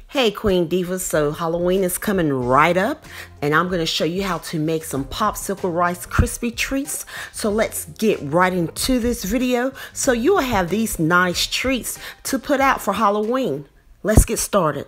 Hey Queen Diva, so Halloween is coming right up and I'm going to show you how to make some popsicle rice Krispie treats. So let's get right into this video so you will have these nice treats to put out for Halloween. Let's get started.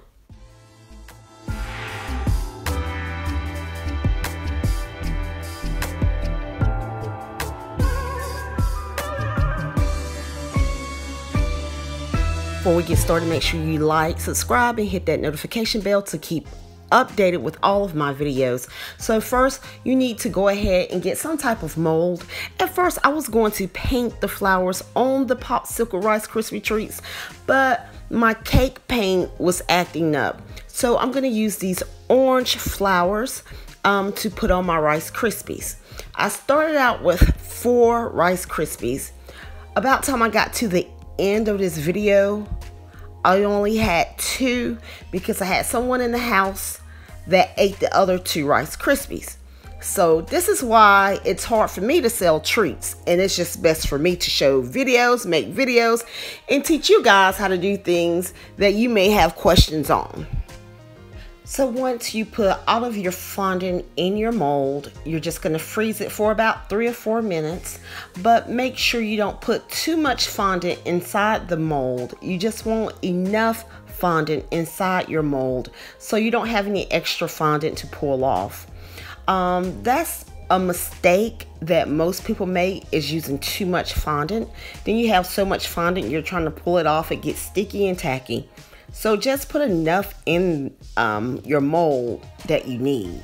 Before we get started, make sure you like, subscribe, and hit that notification bell to keep updated with all of my videos. So first, you need to go ahead and get some type of mold. At first, I was going to paint the flowers on the popsicle rice Krispie treats, but my cake paint was acting up. So I'm going to use these orange flowers to put on my Rice Krispies. I started out with 4 Rice Krispies. About the time I got to the end of this video, I only had 2 because I had someone in the house that ate the other 2 Rice Krispies. So this is why it's hard for me to sell treats, and it's just best for me to show videos, make videos, and teach you guys how to do things that you may have questions on. So once you put all of your fondant in your mold, you're just going to freeze it for about 3 or 4 minutes. But make sure you don't put too much fondant inside the mold. You just want enough fondant inside your mold so you don't have any extra fondant to pull off. That's a mistake that most people make, is using too much fondant. Then you have so much fondant, you're trying to pull it off, it gets sticky and tacky. So just put enough in your mold that you need.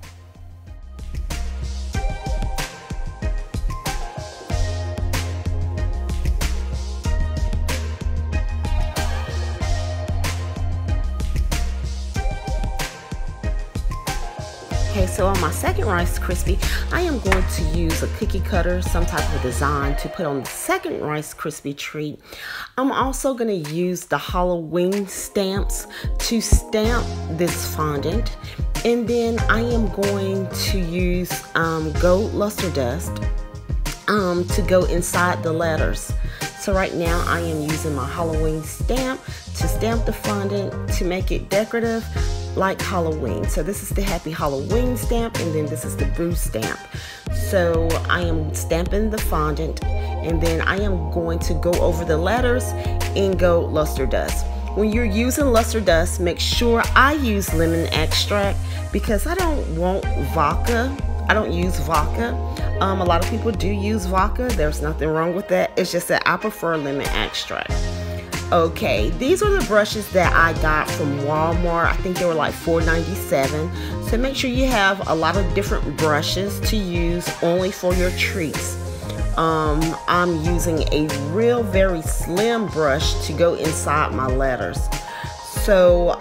Okay, so on my second Rice Krispie, I am going to use a cookie cutter, some type of design to put on the second Rice Krispie treat. I'm also going to use the Halloween stamps to stamp this fondant. And then I am going to use gold luster dust to go inside the letters. So right now I am using my Halloween stamp to stamp the fondant to make it decorative like Halloween. So this is the Happy Halloween stamp, and then this is the Boo stamp. So I am stamping the fondant, and then I am going to go over the letters in gold luster dust. When you're using luster dust, make sure I use lemon extract because I don't want vodka. I don't use vodka. A lot of people do use vodka. There's nothing wrong with that. It's just that I prefer lemon extract. Okay, these are the brushes that I got from Walmart. I think they were like $4.97. So make sure you have a lot of different brushes to use only for your treats. I'm using a very slim brush to go inside my letters. So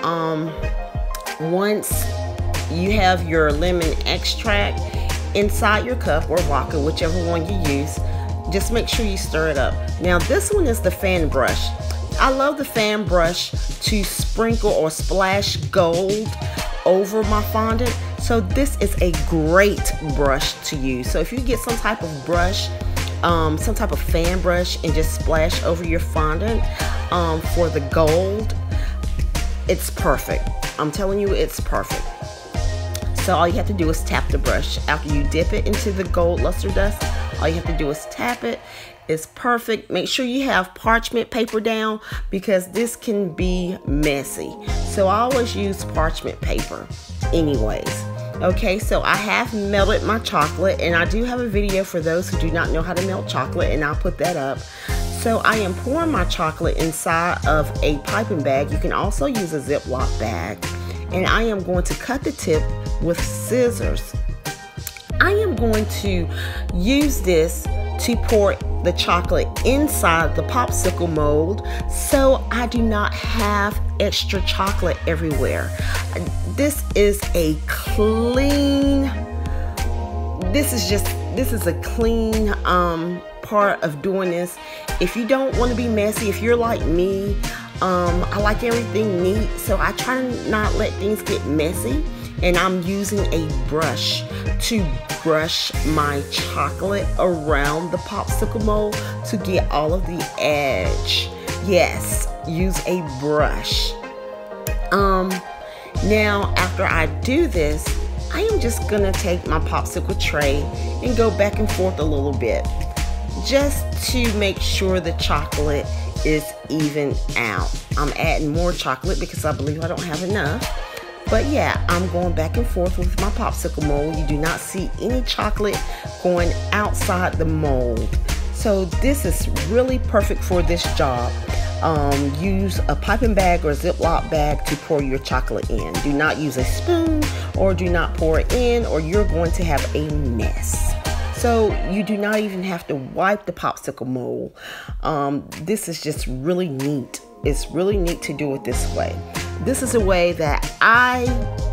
once you have your lemon extract inside your cup or vodka, whichever one you use, just make sure you stir it up. Now this one is the fan brush. I love the fan brush to sprinkle or splash gold over my fondant. So this is a great brush to use. So if you get some type of brush, some type of fan brush, and just splash over your fondant for the gold, it's perfect. I'm telling you, it's perfect. So all you have to do is tap the brush. After you dip it into the gold luster dust, all you have to do is tap it. It's perfect. Make sure you have parchment paper down because this can be messy. So I always use parchment paper anyways. Okay, so I have melted my chocolate, and I do have a video for those who do not know how to melt chocolate, and I'll put that up. So I am pouring my chocolate inside of a piping bag. You can also use a Ziploc bag. And I am going to cut the tip with scissors. I am going to use this to pour the chocolate inside the popsicle mold so I do not have extra chocolate everywhere. This is a clean, this is a clean part of doing this. If you don't want to be messy, if you're like me, I like everything neat, so I try to not let things get messy. And I'm using a brush to brush my chocolate around the popsicle mold to get all of the edge. Yes, use a brush. Now after I do this, I am just gonna take my popsicle tray and go back and forth a little bit, just to make sure the chocolate is even out. I'm adding more chocolate because I believe I don't have enough. But yeah, I'm going back and forth with my popsicle mold. You do not see any chocolate going outside the mold. So this is really perfect for this job. Use a piping bag or Ziploc bag to pour your chocolate in. Do not use a spoon or do not pour it in, or you're going to have a mess. So you do not even have to wipe the popsicle mold. This is just really neat. It's really neat to do it this way. This is a way that I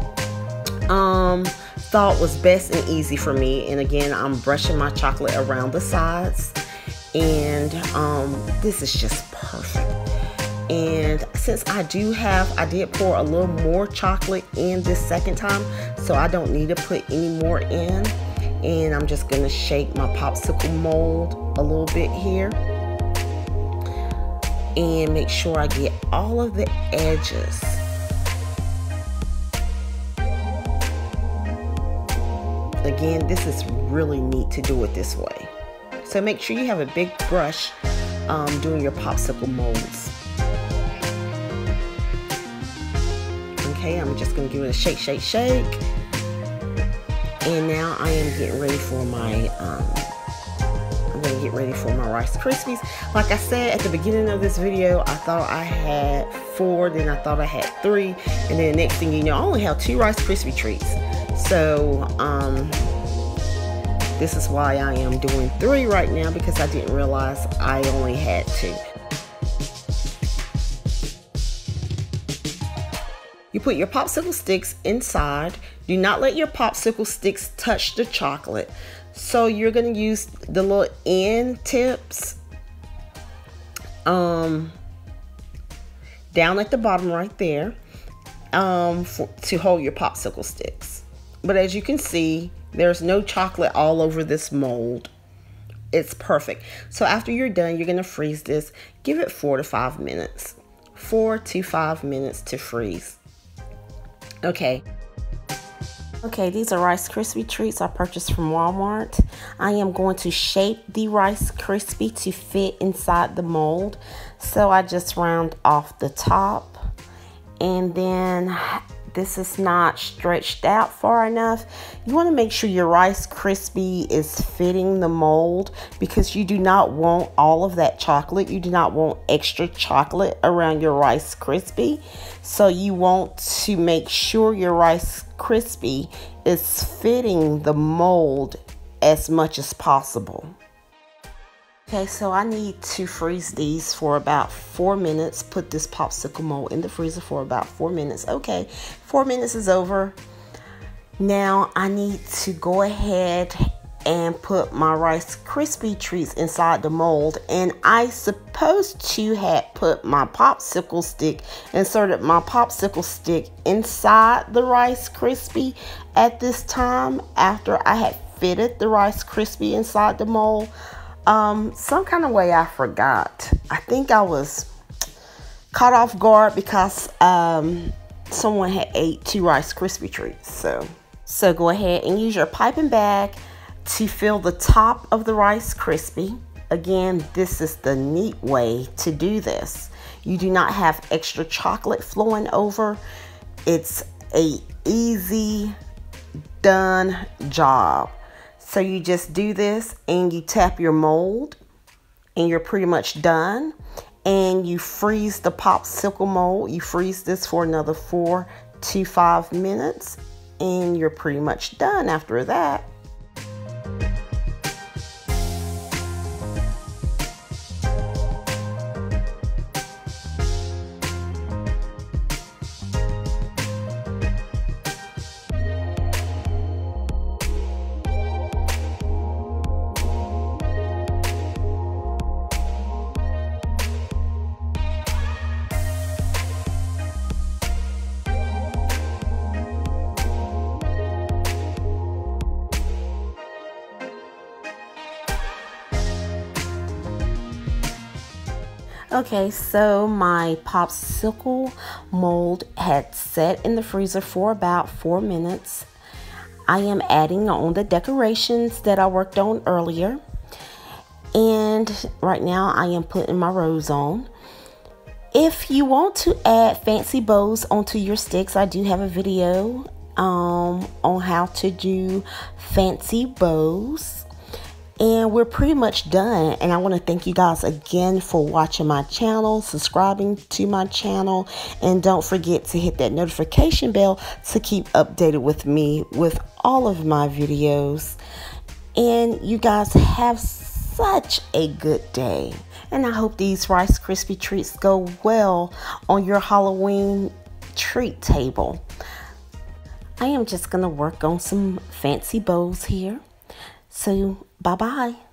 thought was best and easy for me. And again, I'm brushing my chocolate around the sides, and this is just perfect. And since I did pour a little more chocolate in this second time, so I don't need to put any more in. And I'm just gonna shake my popsicle mold a little bit here and make sure I get all of the edges. Again, this is really neat to do it this way. So make sure you have a big brush doing your popsicle molds. Okay, I'm just gonna give it a shake, shake, shake. And now I am getting ready for my Rice Krispies. Like I said at the beginning of this video, I thought I had 4, then I thought I had 3, and then the next thing you know, I only have 2 Rice Krispie Treats. So this is why I am doing 3 right now, because I didn't realize I only had 2. You put your popsicle sticks inside. Do not let your popsicle sticks touch the chocolate. So you're going to use the little end tips down at the bottom right there to hold your popsicle sticks. But as you can see, there's no chocolate all over this mold. It's perfect. So after you're done, you're going to freeze this. Give it 4 to 5 minutes. 4 to 5 minutes to freeze. Okay, these are Rice Krispie Treats I purchased from Walmart. I am going to shape the Rice Krispie to fit inside the mold. So I just round off the top, and then this is not stretched out far enough. You want to make sure your Rice Krispie is fitting the mold, because you do not want all of that chocolate. You do not want extra chocolate around your Rice Krispie. So you want to make sure your Rice Krispie is fitting the mold as much as possible. Okay, so I need to freeze these for about 4 minutes. Put this popsicle mold in the freezer for about 4 minutes. Okay, 4 minutes is over. Now I need to go ahead and put my Rice Krispie Treats inside the mold. And I supposed to have put my popsicle stick, inserted my popsicle stick inside the Rice Krispie at this time, after I had fitted the Rice Krispie inside the mold. Some kind of way I forgot. I think I was caught off guard because someone had ate 2 Rice Krispie Treats. So go ahead and use your piping bag to fill the top of the Rice Krispie. Again, this is the neat way to do this. You do not have extra chocolate flowing over. It's a easy done job. So you just do this and you tap your mold and you're pretty much done. And you freeze the popsicle mold. You freeze this for another 4 to 5 minutes and you're pretty much done after that. Okay, so my popsicle mold had set in the freezer for about 4 minutes. I am adding on the decorations that I worked on earlier. And right now I am putting my rose on. If you want to add fancy bows onto your sticks, I do have a video on how to do fancy bows. And we're pretty much done. And I want to thank you guys again for watching my channel, subscribing to my channel, and don't forget to hit that notification bell to keep updated with me with all of my videos. And you guys have such a good day. And I hope these Rice Krispie treats go well on your Halloween treat table. I am just going to work on some fancy bows here. So, bye-bye.